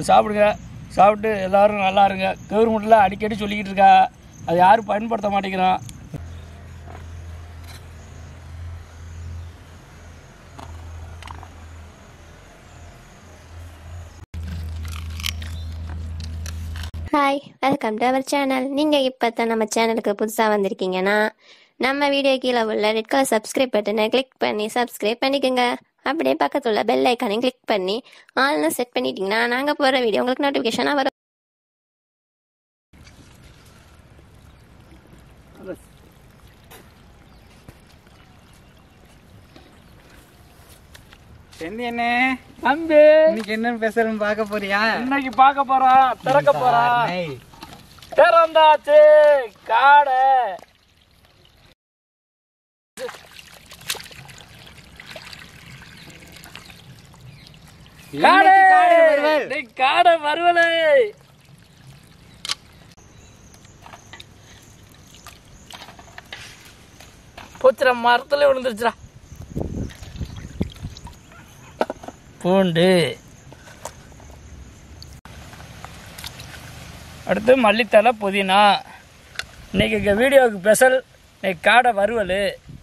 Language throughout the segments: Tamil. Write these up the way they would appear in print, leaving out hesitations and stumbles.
சாப்பிடுங்க. சாப்பிட்டு எல்லோரும் நல்லா இருங்க. கவர்மெண்ட்டில் அடிக்கடி சொல்லிக்கிட்டு இருக்கா, அது யாரும் பயன்படுத்த மாட்டேங்கிறோம். Hi, welcome to our channel. நீங்கள் இப்போ தான் நம்ம சேனலுக்கு புதுசாக வந்திருக்கீங்கன்னா நம்ம வீடியோ கீழே உள்ள ரெட் கலர் சப்ஸ்கிரைப் பட்டனை கிளிக் பண்ணி சப்ஸ்கிரைப் பண்ணிக்கோங்க. அப்படியே பக்கத்தில் உள்ள பெல் ஐக்கானையும் கிளிக் பண்ணி ஆல்னு செட் பண்ணிட்டீங்கன்னா நாங்கள் போகிற வீடியோ உங்களுக்கு நோட்டிஃபிகேஷனாக வரும். என்ன தம்பி, இன்னைக்கு என்ன பேசுறேன்னு பார்க்க போறியா? இன்னைக்கு பார்க்க போறோம், திறக்க போறோம். திறந்தாச்சு காடை. காடை வருவலை போச்சுடா, மரத்துல விழுந்துருச்சுடா. பூண்டு, அடுத்து மல்லித்தலை, புதினா. இன்னைக்கு வீடியோவுக்கு ஸ்பெஷல் இன்னைக்கு காடை வறுவல்.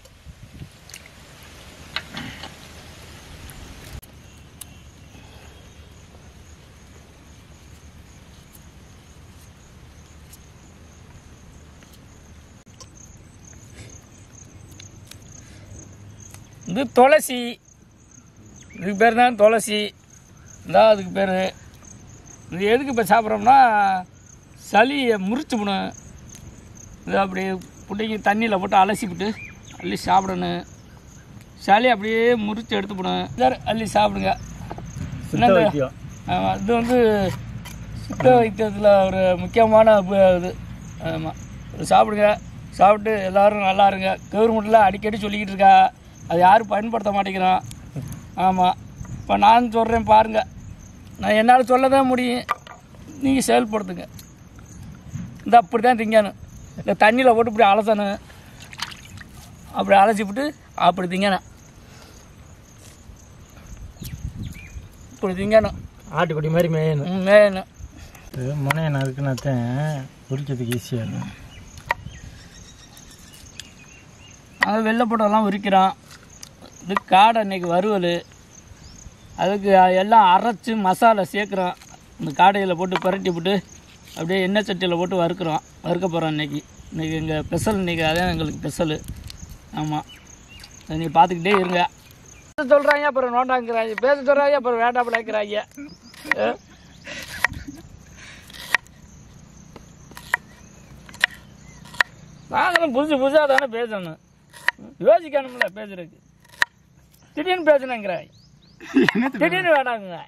இது துளசி, இதுக்கு பேர் தான் துளசி. இதான் அதுக்கு பேர். இது எதுக்கு இப்போ சாப்பிட்றோம்னா சளியை முறிச்சுக்கணும். இது அப்படி பிடிக்கி தண்ணியில் போட்டு அலசிவிட்டு அள்ளி சாப்பிடணும். சளி அப்படியே முறித்து எடுத்துப்படும். சார் அள்ளி சாப்பிடுங்க. ஆமாம், இது வந்து சித்த வைத்தியத்தில் ஒரு முக்கியமான இது. ஆமாம், சாப்பிடுங்க. சாப்பிட்டு எல்லோரும் நல்லா இருங்க. கவர்மெண்ட்டில் அடிக்கடி சொல்லிக்கிட்டு இருக்கா, அது யாரும் பயன்படுத்த மாட்டேங்கிறோம். ஆமாம், இப்போ நான் சொல்கிறேன் பாருங்கள். நான் என்னால் சொல்ல தான் முடியும், நீங்கள் செயல்படுத்துங்க. இந்த அப்படி தான் திங்கணும். இந்த தண்ணியில் போட்டு இப்படி அலசணும். அப்படி அலசிவிட்டு அப்படி திங்கணும். இப்படி திங்கணும். ஆட்டுக்குடி மாதிரி மேயணும். மேயணும். முனையன் அதுக்குன்னாத்தான் உரிக்கிறதுக்கு ஈஸியாக இருக்கும். அது வெள்ளைப்பட்டெல்லாம் உரிக்கிறோம். இது காடை இன்னைக்கு வறுவல். அதுக்கு எல்லாம் அரைச்சி மசாலா சேர்க்குறோம். இந்த காடையில் போட்டு பரட்டி போட்டு அப்படியே எண்ணெய் சட்டியில் போட்டு வறுக்க போகிறோம். இன்றைக்கி எங்கள் ஸ்பெஷல். இன்றைக்கி அதான் எங்களுக்கு ஸ்பெஷலு. ஆமாம், நீ பார்த்துக்கிட்டே இருங்க. சொல்கிறாங்க அப்புறம் நோண்டாங்கிறாங்க, பேச சொல்கிறாங்க அப்புறம் வேண்டாப்படாங்கிறாங்க. நாங்களும் புதுசாக தானே பேசணும், யோசிக்கணும்ல பேசுறதுக்கு. திடீர்னு பேசணுங்கிறாய், திடீர்னு வேணாங்க.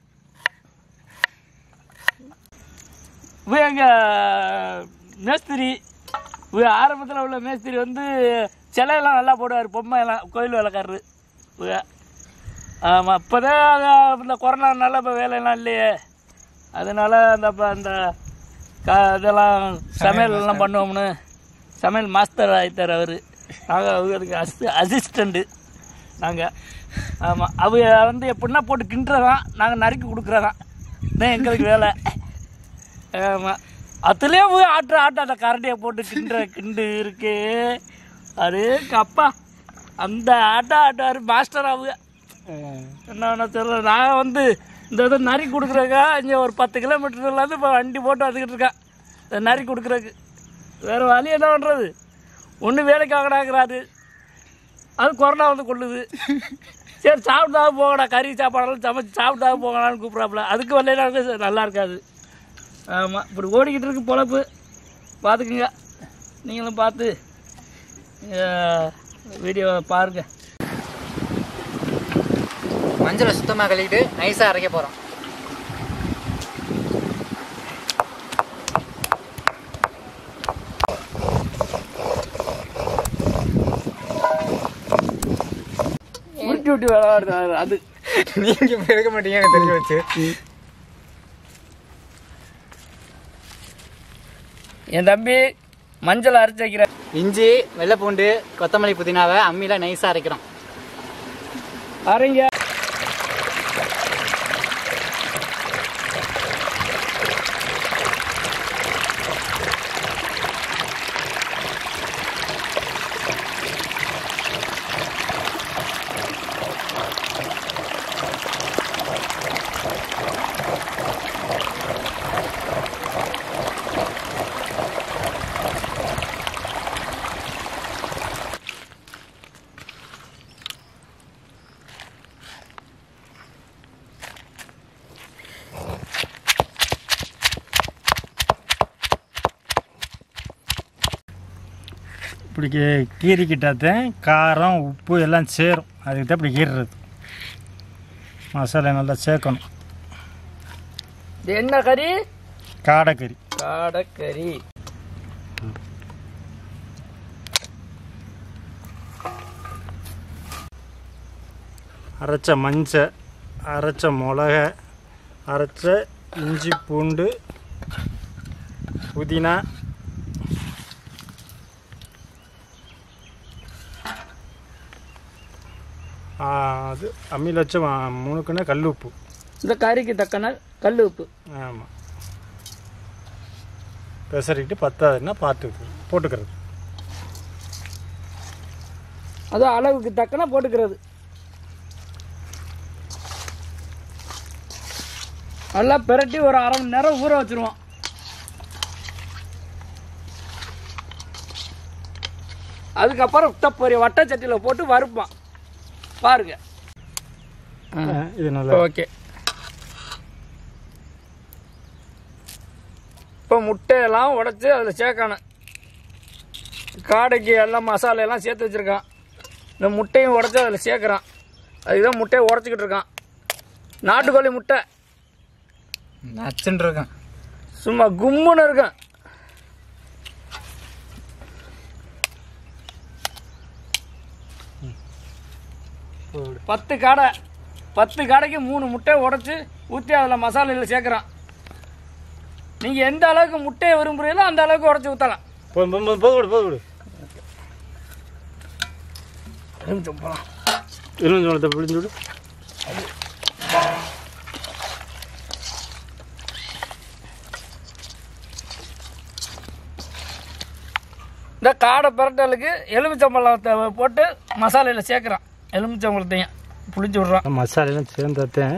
எங்கள் மேஸ்திரி, ஆரம்பத்தில் உள்ள மேஸ்திரி வந்து சிலையெல்லாம் நல்லா போடுவார். பொம்மை எல்லாம் கோயில் வேலைக்காரரு. ஆமாம், இப்போ தான் இந்த கொரோனானால இப்போ வேலையெல்லாம் இல்லையே, அதனால் அந்த இதெல்லாம் சமையல்லாம் பண்ணுவோம்னு சமையல் மாஸ்டர் ஆகிட்டார் அவர். நாங்கள் அவருக்கு அசிஸ்டண்ட்டு நாங்கள். ஆமாம், அவங்க வந்து எப்படின்னா போட்டு கிண்டுறதான், நாங்கள் நறுக்கி கொடுக்குறதான் தான் எங்களுக்கு வேலை. ஆமாம், அதுலேயே போய் ஆட்ட அந்த கரண்டியை போட்டு கிண்டு இருக்கு. அது கப்பா அந்த ஆட்டார் மாஸ்டர் அவங்க. என்ன தெரியல, நான் வந்து இந்த இதை நறுக்கி கொடுக்குறக்கா இங்கே ஒரு 10 கிலோமீட்டர்லேருந்து இப்போ வண்டி போட்டு வந்துக்கிட்டு இருக்கேன் இதை நறுக்கி கொடுக்குறக்கு. வேறு வழி என்ன பண்ணுறது, ஒன்று வேலைக்கு வாங்கினாங்கிறாரு, அது கொரோனா வந்து கொள்ளுது. சரி சாப்பிட்டாவது போகடா, கறி சாப்பாடெல்லாம் சமைச்சு சாப்பிட்டாவது போகலான்னு கூப்பிட்றாப்புல. அதுக்கு வரலைன்னா நல்லா இருக்காது. ஆமாம், இப்படி ஓடிக்கிட்டு இருக்கு பொழப்பு. பார்த்துக்குங்க, நீங்களும் பார்த்து வீடியோவை பாருங்கள். மஞ்சளை சுத்தமாக கழுவிட்டு நைஸாக அரைக்க போகிறோம். விட்டு விளையாடுறாரு. அது நீங்கள் எடுக்க மாட்டீங்க எனக்கு தெரிஞ்சு வச்சு. என் தம்பி மஞ்சள் அரைச்சி வைக்கிறேன். இஞ்சி, வெள்ளைப்பூண்டு, கொத்தமல்லி, புதினாவை அம்மியில் நைஸாக அரைக்கிறோம். அரைங்க. இப்படி கீறிக்கிட்டாதான் காரம் உப்பு எல்லாம் சேரும். அதுக்கு தான் இப்படி கீறுறது. மசாலா நல்லா சேர்க்கணும். இது என்ன கறி? காடைக்கறி. காடைக்கறி. அரைச்ச மஞ்சள், அரைச்ச மிளகா, அரைச்ச இஞ்சி பூண்டு, புதினா, அது அம்மியில் வச்ச 3 கண்ணு கல் உப்பு. இந்த கறிக்கு தக்கன கல் உப்பு. ஆமாம். பெசரிக்கிட்டு பத்தாதுன்னா போட்டுக்கிறது. அது அளவுக்கு தக்கன போட்டுக்கிறது. நல்லா பிரட்டி ஒரு அரை மணி நேரம் ஊற வச்சிருவோம். அதுக்கப்புறம் தப்பொரு வட்டை சட்டியில் போட்டு வறுப்பான். பாருங்க. இது நல்லா ஓகே. இப்போ முட்டையெல்லாம் உடைச்சி அதில் சேர்க்கணும். காடைக்கு எல்லாம் மசாலையெல்லாம் சேர்த்து வச்சுருக்கான். இந்த முட்டையும் உடச்சி அதில் சேர்க்குறான். அதுதான் முட்டையை உடச்சிக்கிட்டு இருக்கான். நாட்டுக்கோழி முட்டை நச்சுன்னு இருக்கான். சும்மா கும்முன்னு இருக்கும். பத்து காடைக்கு 3 முட்டை உடச்சி ஊற்றி அதில் மசாலையில் சேர்க்குறான். நீங்கள் எந்த அளவுக்கு முட்டையை விரும்புகிறீங்களோ அந்த அளவுக்கு உடச்சி ஊற்றலாம். போகுது. எலுமிச்சம்பழத்தை பிழிஞ்சு விடு. இந்த காடை பரட்டலுக்கு எலுமிச்சம்பழத்தை போட்டு மசாலையில் சேர்க்குறான். எலுமிச்சம்பழத்தையும் புளிஞ்சு விட்றான். மசாலையெல்லாம் சேர்ந்தாத்தேன்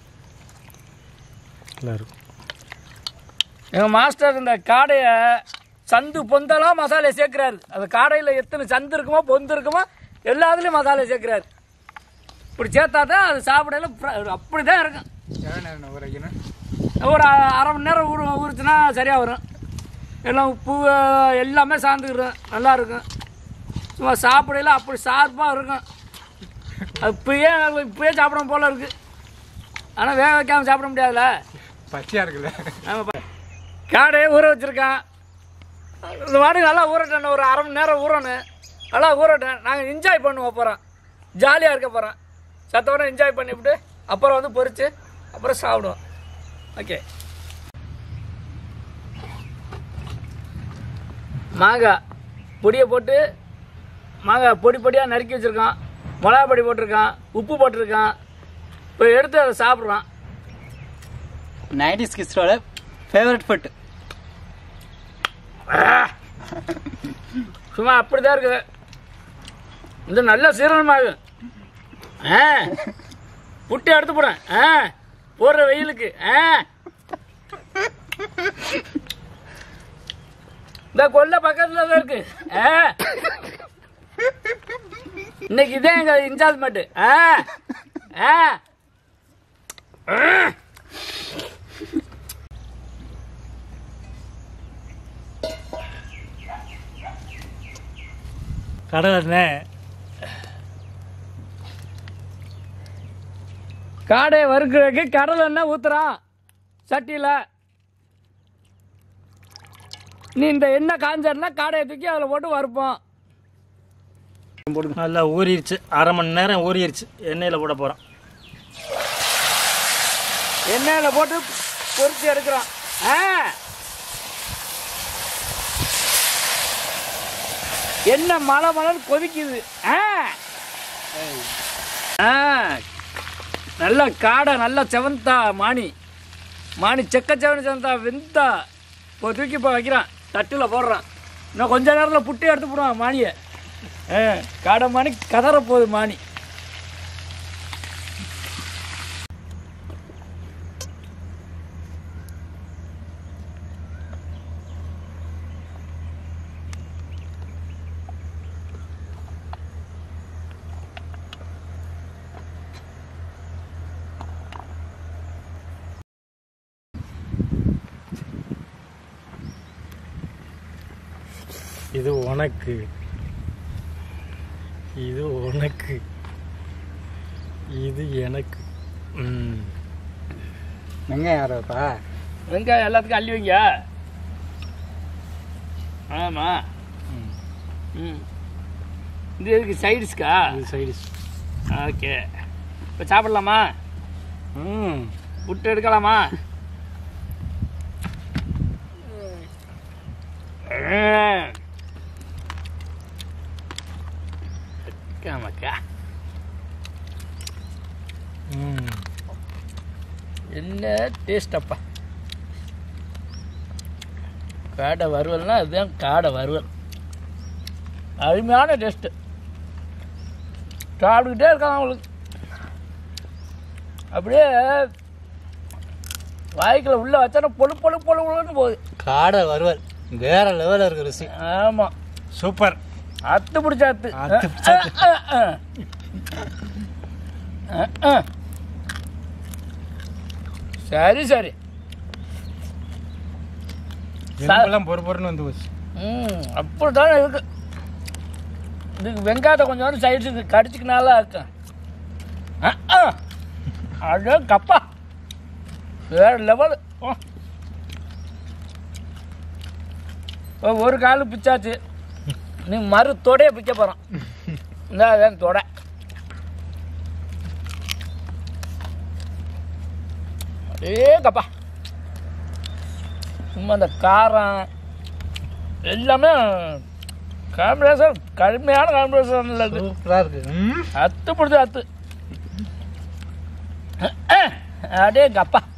நல்லா இருக்கும். எங்கள் மாஸ்டர் இந்த காடையை சந்து பொந்தெல்லாம் மசாலையை சேர்க்குறாரு. அது காடையில் எத்தனை சந்து இருக்குமோ பொந்து இருக்குமோ எல்லாத்துலேயும் மசாலையை சேர்க்குறாரு. இப்படி சேர்த்தா தான் அது சாப்பிடல அப்படி தான் இருக்கும். ஒரு அரை மணி நேரம் ஊறிச்சுன்னா சரியாக வரும். எல்லாம் உப்பு எல்லாமே சார்ந்துக்கிறோம். நல்லா இருக்கும். சும்மா சாப்பிடல அப்படி சார்பாக இருக்கும். அது இப்பயே சாப்பிட போல இருக்குது. ஆனால் வேக வைக்காமல் சாப்பிட முடியாதுல்ல, பச்சையாக இருக்குல்ல. ஆமாம். காடையை ஊற வச்சுருக்கான். இந்த வாடி நல்லா ஊறட்டேன். ஒரு அரை மணி நேரம் ஊறணும். நல்லா ஊறட்டேன். நாங்கள் என்ஜாய் பண்ணுவோம். போகிறோம் ஜாலியாக இருக்க போகிறோம். சத்தோட என்ஜாய் பண்ணிவிட்டு அப்புறம் வந்து பொரித்து அப்புறம் சாப்பிடுவோம். ஓகே. மாங்காய் பொடியை போட்டு மாங்காய் பொடியாக நறுக்கி வச்சுருக்கான். மிளகா பொடி போட்டிருக்கான். உப்பு போட்டிருக்கான். இப்போ எடுத்து அதை சாப்பிட்றான். 90s கிட்ஸோட favourite food. சும்மா அப்படி தான் இருக்குது. இது நல்ல சீரணமாகும். புட்டி எடுத்து போடுறேன் போடுற வெயிலுக்கு. இந்த கொல்லை பக்கத்தில் தான் இருக்கு. இன்னைக்கு இதே எங்க இன்ஸ்டால்மெண்ட். கடலை காடையை வறுக்கிறதுக்கு கடலை எண்ணெய் ஊத்துறான் சட்டியில். நீ இந்த எண்ணெய் காஞ்சன்னா காடையை தூக்கி அதில் போட்டு வறுப்போம். நல்லா ஊறிடுச்சு. அரை மணி நேரம் ஊறிடுச்சு. எண்ணெயில் போட போகிறோம். எண்ணெயில் போட்டு பொரிச்சு எடுக்கிறோம். எண்ணெய் மலைன்னு கொதிக்குது. நல்ல காடை நல்ல செவந்தா மானி செக்க செவந்தா வெந்தா இப்போ தூக்கி இப்போ வைக்கிறான். தட்டில் போடுறான். இன்னும் கொஞ்ச நேரத்தில் புட்டி எடுத்து போடுவான் மானியை. காடை மானி கதற போகுது மானி. இது உனக்கு, இது உனக்கு, இது எனக்கு. வெங்காயம் யாரப்பா? வெங்காயம் எல்லாத்துக்கும் அள்ளி வைங்க. ஆமாம். இது எதுக்கு சைடிஸ்க்கா? இது சைடிஷ். ஓகே, இப்போ சாப்பிடலாமா? புட்டு எடுக்கலாமா? மக்கா என்ன டேஸ்ட் அப்பா. காடை வறுவல்னா அதுதான் காடை வறுவல். அருமையான டேஸ்ட்டு. சாப்பிட்டுக்கிட்டே இருக்கலாம் அவங்களுக்கு. அப்படியே வாய்க்குள்ள உள்ள வச்சானா பொழு பொழு பொழு பொழுன்னு போகுது. காடை வறுவல் வேற லெவலில் இருக்கு ருசி. ஆமாம், சூப்பர். அத்து பிடிச்ச அத்து. சரி சரி. எல்லாம் பொறுன்னு வந்து போச்சு. அப்படித்தானே இருக்கு. இதுக்கு வெங்காயத்தை கொஞ்சம் சைடுக்கு கடிச்சிக்கனால இருக்கு. அடே கப்பா, வேற லெவல். ஒரு காலு பிச்சாச்சு, நீ மறு தொடைய பிக்க போகிறான். இந்த தொடை அடே கப்பா. சும்மா அந்த காரம் எல்லாமே காம்பினேஷன், கடுமையான காம்பினேஷன் இருக்கு. சூப்பராக இருக்கு. அத்து பிடிச்ச அத்து. அடே கப்பா.